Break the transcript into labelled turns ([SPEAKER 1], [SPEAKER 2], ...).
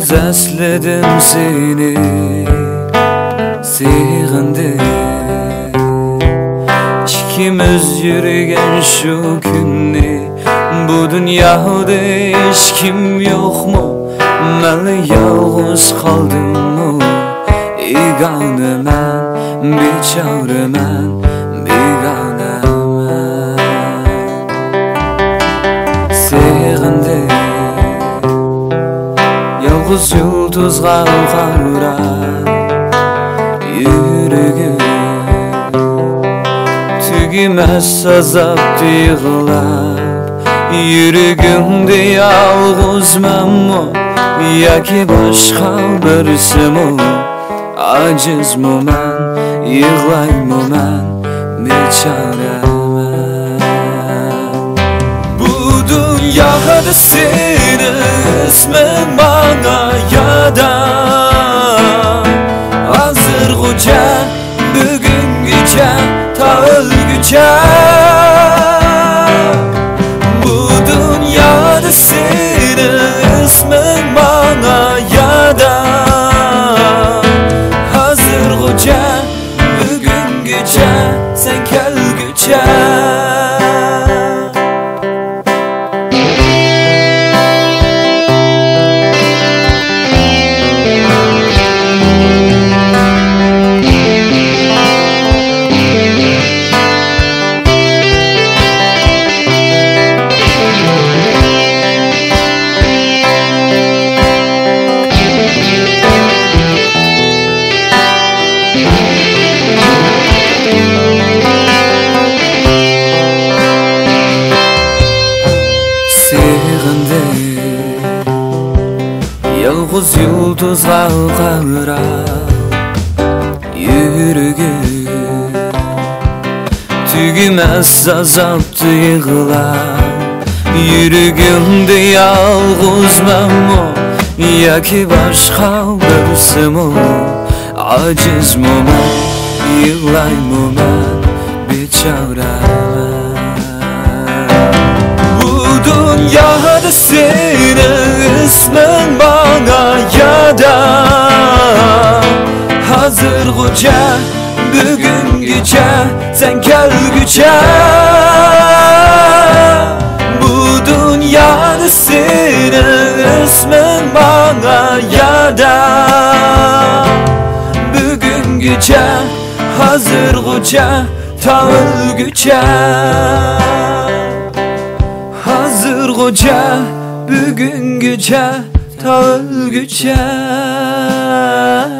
[SPEAKER 1] kez esledim seni, sığındım. İkimiz yürüyen şu günü, bu dünyada hiç kim yok mu? Ben yalnız kaldım mı? İgane ben, biçare ben, bigane ben. Sığındım, yalnız yıldız kalkara yüreğim. Tügümez azap yığılap yüreğimde yalnız ben mi? Ya ki başka birisi mi? Aciz mi ben, yığlay mı ben, biçare ben. Bu dünyada senin ismin bana yada. Hazır koca bugün gece ta ölgüce. Bu dünyada senin ismin bana yada. Hazır koca bugün gece sen kelgüce. Sığındım, yalnız yıldız kalkara yüreğim. Tügümez azaptı yığılap yüreğimde yalnız ben mi? Ya ki başka birisi mi? Aciz mi ben, yığlay mı ben, biçare ben. Dünyada senin ismin bana yada. Hazır koca bugün gece sen gel güce. Bu dünyada senin ismin bana yada. Bugün gece hazır koca ta ölgüce. Hazır koca bugün gece ta ölgüce.